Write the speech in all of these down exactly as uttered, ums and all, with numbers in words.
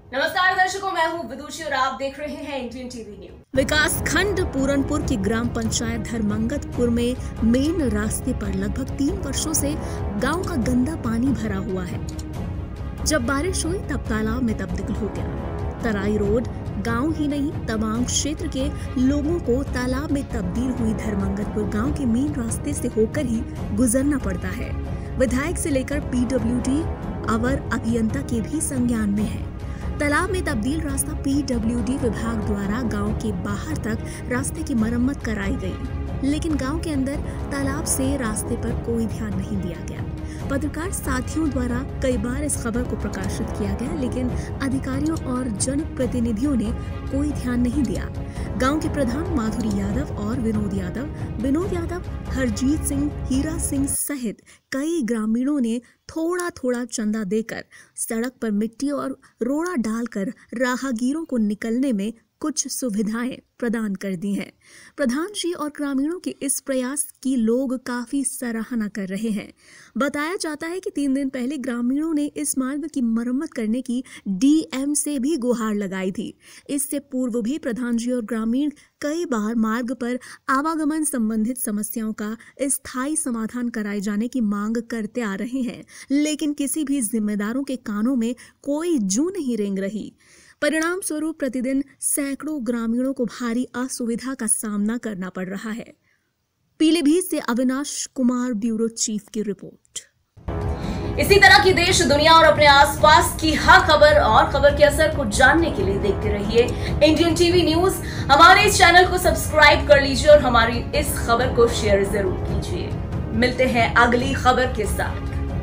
नमस्कार दर्शकों, मैं हूं विदुषी और आप देख रहे हैं इंडियन टीवी न्यूज। विकास खंड पूरनपुर की ग्राम पंचायत धर्मंगतपुर में मेन रास्ते पर लगभग तीन वर्षों से गांव का गंदा पानी भरा हुआ है। जब बारिश हुई तब तालाब में तब्दील हो गया। तराई रोड गांव ही नहीं तमाम क्षेत्र के लोगों को तालाब में तब्दील हुई धर्मंगतपुर गांव के मेन रास्ते से होकर ही गुजरना पड़ता है। विधायक से लेकर पीडब्ल्यूडी अवर अभियंता के भी संज्ञान में है। तालाब में तब्दील रास्ता पीडब्ल्यूडी विभाग द्वारा गांव के बाहर तक रास्ते की मरम्मत कराई गई, लेकिन गांव के अंदर तालाब से रास्ते पर कोई ध्यान नहीं दिया गया। पत्रकार साथियों द्वारा कई बार इस खबर को प्रकाशित किया गया, लेकिन अधिकारियों और जनप्रतिनिधियों ने कोई ध्यान नहीं दिया। गांव के प्रधान माधुरी यादव और विनोद यादव विनोद यादव हरजीत सिंह, हीरा सिंह सहित कई ग्रामीणों ने थोड़ा थोड़ा चंदा देकर सड़क पर मिट्टी और रोड़ा डालकर राहगीरों को निकलने में कुछ सुविधाएं प्रदान कर दी हैं। प्रधान जी और ग्रामीणों के इस प्रयास की लोग काफी सराहना कर रहे हैं। बताया जाता है कि तीन दिन पहले ग्रामीणों ने इस मार्ग की मरम्मत करने की डीएम से भी गुहार लगाई थी। इससे पूर्व भी प्रधान जी और ग्रामीण कई बार मार्ग पर आवागमन संबंधित समस्याओं का स्थायी समाधान कराए जाने की मांग करते आ रहे हैं, लेकिन किसी भी जिम्मेदारों के कानों में कोई जू नहीं रेंग रही। परिणाम स्वरूप प्रतिदिन सैकड़ों ग्रामीणों को भारी असुविधा का सामना करना पड़ रहा है। पीलीभीत से अविनाश कुमार, ब्यूरो चीफ की रिपोर्ट। इसी तरह की देश, दुनिया और अपने आसपास की हर खबर और खबर के असर को जानने के लिए देखते रहिए इंडियन टीवी न्यूज। हमारे इस चैनल को सब्सक्राइब कर लीजिए और हमारी इस खबर को शेयर जरूर कीजिए। मिलते हैं अगली खबर के साथ।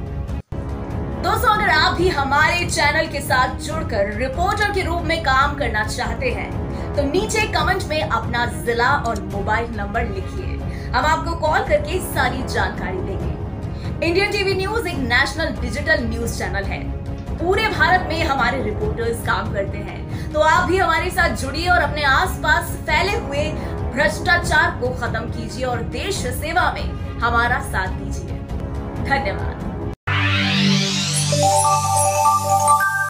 दोस्तों, अगर आप भी हमारे चैनल के साथ जुड़कर रिपोर्टर के रूप में काम करना चाहते हैं तो नीचे कमेंट में अपना जिला और मोबाइल नंबर लिखिए। हम आपको कॉल करके सारी जानकारी देंगे। इंडियन टीवी न्यूज एक नेशनल डिजिटल न्यूज चैनल है। पूरे भारत में हमारे रिपोर्टर्स काम करते हैं, तो आप भी हमारे साथ जुड़िए और अपने आसपास फैले हुए भ्रष्टाचार को खत्म कीजिए और देश सेवा में हमारा साथ दीजिए। धन्यवाद।